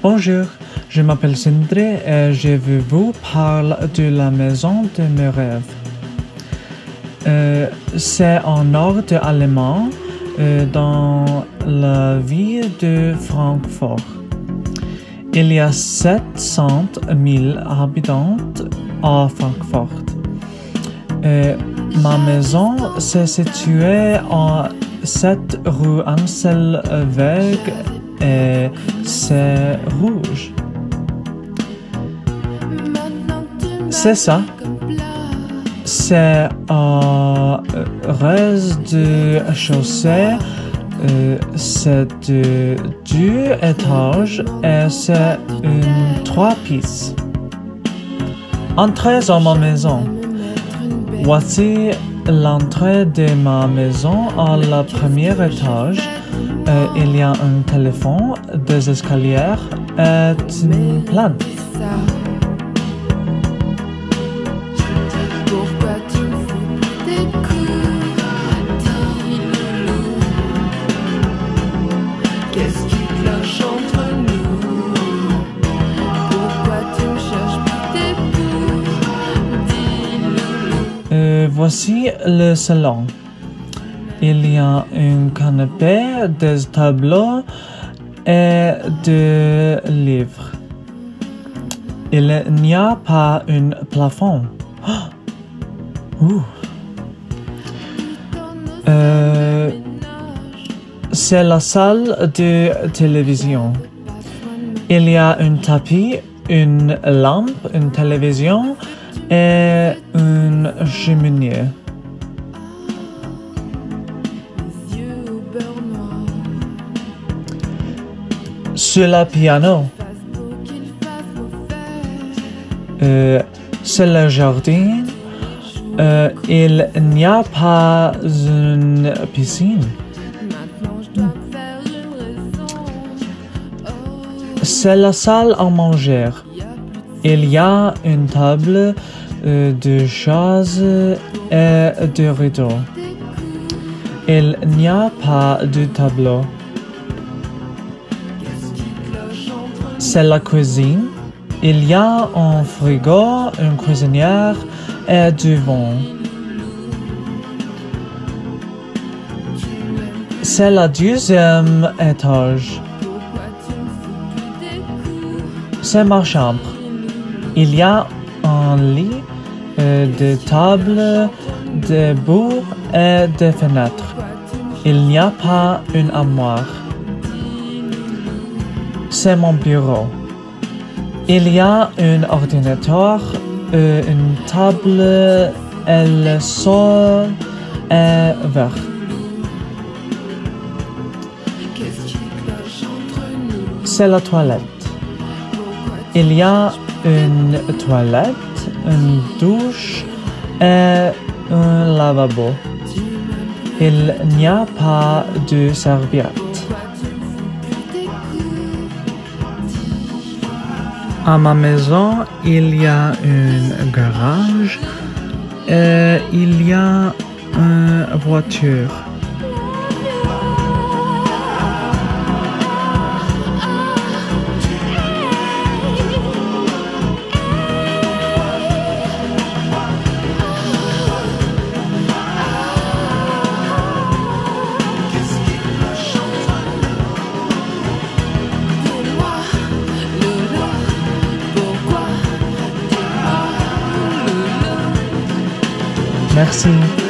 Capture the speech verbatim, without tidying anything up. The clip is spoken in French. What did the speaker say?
Bonjour, je m'appelle Sindre et je vais vous parler de la maison de mes rêves. Euh, c'est en nord de l'Allemagne, euh, dans la ville de Francfort. Il y a sept cent mille habitants à Francfort. Euh, ma maison se située à sept rue Anselweg et c'est rouge. C'est ça. C'est un rez-de-chaussée. Euh, c'est de deux étages et c'est une trois pièces. Entrez dans ma maison. Voici l'entrée de ma maison à la première étage. Euh, il y a un téléphone, des escaliers et une plante. Euh, voici le salon. Il y a un canapé, des tableaux et des livres. Il n'y a pas un plafond. Oh. Ouh. Euh, c'est la salle de télévision. Il y a un tapis, une lampe, une télévision et une cheminée. Sur le piano, euh, c'est le jardin. Euh, il n'y a pas une piscine. C'est la salle à manger. Il y a une table, euh, de chaises et de rideaux. Il n'y a pas de tableau. C'est la cuisine. Il y a un frigo, une cuisinière et du vin. C'est la deuxième étage. C'est ma chambre. Il y a un lit, euh, des tables, des bureaux et des fenêtres. Il n'y a pas une armoire. C'est mon bureau. Il y a un ordinateur, euh, une table et le sol est vert. C'est la toilette. Il y a une toilette, une douche et un lavabo. Il n'y a pas de serviette. À ma maison, il y a un garage et il y a une voiture. Merci.